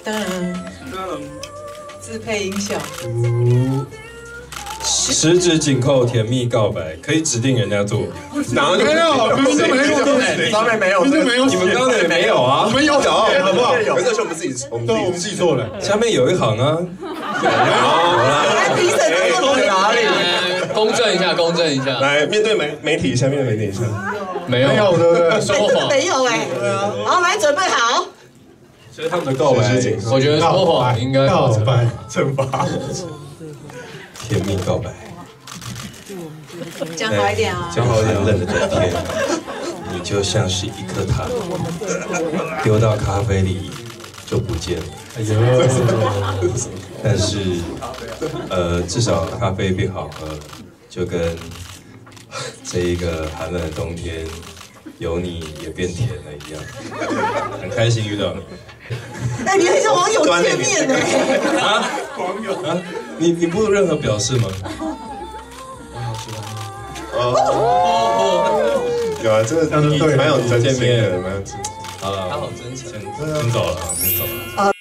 当然，自配音效。 十指紧扣，甜蜜告白，可以指定人家做。 哪有？ 没有，明明就没有， 上面没有， 明明就没有。 你们刚才也没有啊？ 我们有， 好不好？ 有， 那是我们自己， 对，我们自己做的。 下面有一行啊。 来，评审都做哪里？ 公正一下，公正一下。 来面对媒体一下，面对媒体一下。 没有， 对不对？ 说谎。 没有哎。好，来准备好。 所以他们的告白， 我觉得说谎应该告白惩罚。 甜蜜告白。 讲好一点啊！ 讲好一点，冷的这天，你就像是一颗糖，丢到咖啡里就不见了。 哎呦， 但是，至少咖啡变好喝，就跟这一个寒冷的冬天，有你也变甜了一样。很开心遇到你。 哎，你很像网友见面呢。 啊，网友啊，你不任何表示吗？ 有啊，这个蛮有真心的，蛮有真心。 他好真诚，先走了，先走了。